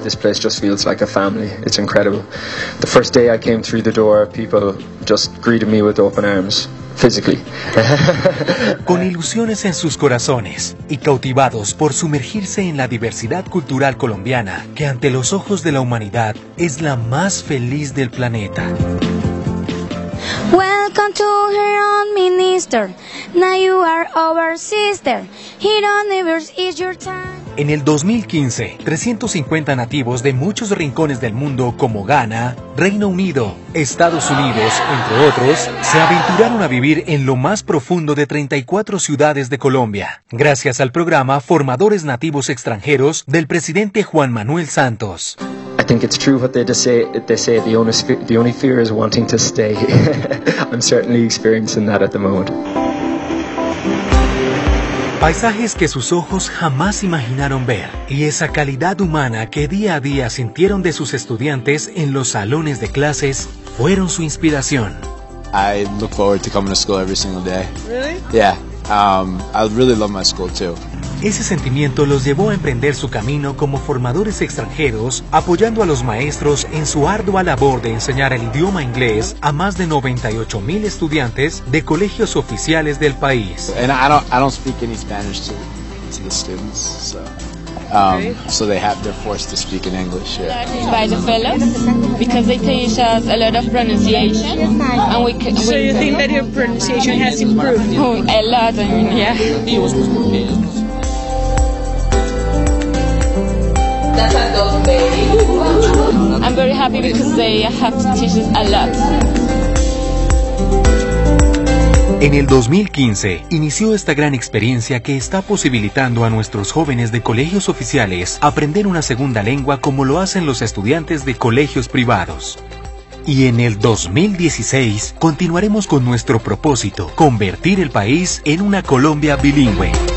this place just feels like a family. It's incredible. The first day I came through the door, people just greeted me with open arms. Physically. Con ilusiones en sus corazones y cautivados por sumergirse en la diversidad cultural colombiana, que ante los ojos de la humanidad es la más feliz del planeta. Welcome to Huron Minister. Now you are our sister. Huron Universe is your time. En el 2015, 350 nativos de muchos rincones del mundo como Ghana, Reino Unido, Estados Unidos, entre otros, se aventuraron a vivir en lo más profundo de 34 ciudades de Colombia, gracias al programa Formadores Nativos Extranjeros del presidente Juan Manuel Santos. I think it's true what they say the only fear is wanting to stay. I'm certainly experiencing that at the moment. Paisajes que sus ojos jamás imaginaron ver, y esa calidad humana que día a día sintieron de sus estudiantes en los salones de clases fueron su inspiración. I look forward to coming to school every single day. Really? Yeah. I really love my school too. Ese sentimiento los llevó a emprender su camino como formadores extranjeros, apoyando a los maestros en su ardua labor de enseñar el idioma inglés a más de 98,000 estudiantes de colegios oficiales del país. And I don't speak any Spanish to the students, so they're forced to speak in English. Yeah. By the fellows, because they teach us a lot of pronunciation, and we can. So you think that your pronunciation has improved? A lot, I mean, yeah. I'm very happy because they have to teach us a lot. En el 2015, inició esta gran experiencia que está posibilitando a nuestros jóvenes de colegios oficiales aprender una segunda lengua como lo hacen los estudiantes de colegios privados. Y en el 2016, continuaremos con nuestro propósito, convertir el país en una Colombia bilingüe.